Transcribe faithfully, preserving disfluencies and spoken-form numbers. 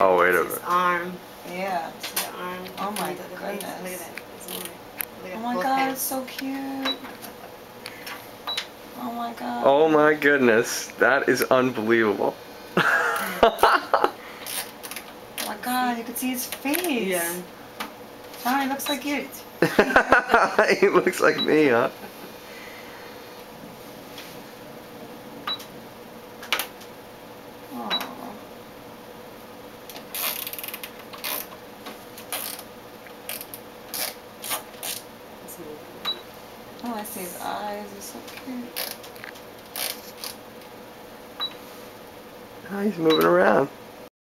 Oh, wait a His minute. arm. Yeah. The arm. Oh my Look at the goodness. legs. Look at that. It's more. Look at Oh my both god, hands. it's so cute. Oh my god. Oh my goodness, that is unbelievable. Oh my god, you can see his face. Yeah. Oh, he looks like you. He looks like me, huh? Aww. Oh, I see his eyes. They're so cute. Oh, he's moving around.